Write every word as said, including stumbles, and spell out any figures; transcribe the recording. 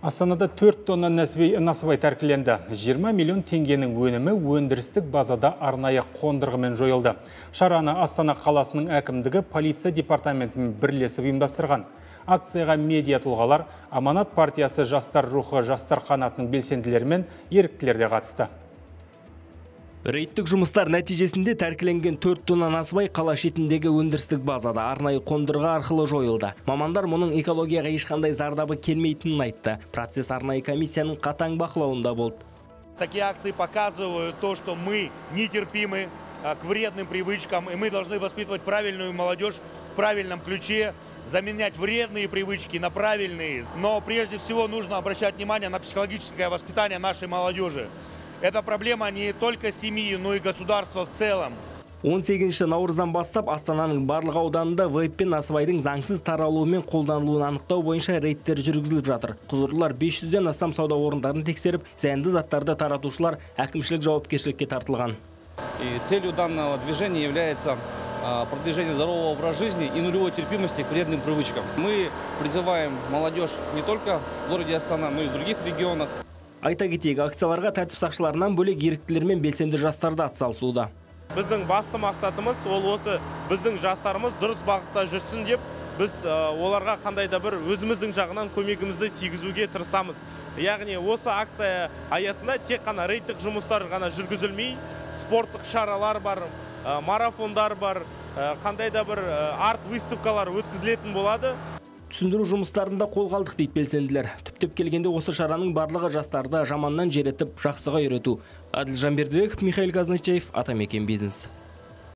Астанада төрт тонна насыбай тәркіленді. жиырма миллион теңгенің өнімі өндірістік базада арнайы қондырғымен жойылды. Шараны Астана қаласының әкімдігі полиция департаментімен бірлесіп ұйымдастырған. Акцияға медиа тұлғалар, Аманат партиясы жастар рухы жастар қанатының белсенділері мен еріктілер де қатысты. Рейдтік жұмыстар нәтижесінде тәркіленген төрт тонна насыбай қала шетіндегі өндірістік базада арнайы қондырғы арқылы жойылды. Мамандар мұның экологияға ешқандай зардабы келмейтінін айтты. Процесс арнайы комиссияның қатаң бақылауында болды. Такие акции показывают то, что мы нетерпимы к вредным привычкам, и мы должны воспитывать правильную молодежь в правильном ключе, заменять вредные привычки на правильные. Но прежде всего нужно обращать внимание на психологическое воспитание нашей молодежи. Это проблема не только семьи, но и государства в целом. он сегізінші наурыздан бастап Астананың барлық ауданында вейп пен насыбайдың заңсыз таралуы мен қолданылуын анықтау бойынша рейдтер жүргізіліп жатыр. Құзырлылар бес жүзден астам сауда орындарын тексеріп, зиянды заттарды таратушылар әкімшілік жауапкершілікке тартылған. И целью данного движения является продвижение здорового образа жизни и нулевой терпимости к вредным привычкам. Мы призываем молодежь не только в городе Астана, но и в других регионах. Айта кетейік, акцияларға тәртіп сақшыларынан бөлек еріктілер мен белсенді жастарды атсалысуда. Біздің басты мақсатымыз ол осы біздің жастарымыз дұрыс бағытта жүрсін деп, біз оларға қандай да бір өзіміздің жағынан көмегімізді тигізуге тырысамыз. Яғни осы акция аясында тек қана рейдтік жұмыстар ғана жүргізілмей, спорттық шаралар бар, марафондар бар, қандай да бір арт выставкалар өткізілетін болады. Түсіндіру жұмыстарында қолға алдық дейді белсенділер. Түптеп келгенде осы шараның барлығы жастарды жаманнан жеретіп, жақсыға үйрету. Адил Жанбердібеков, Михаил Казначеев, Атамекен бизнес.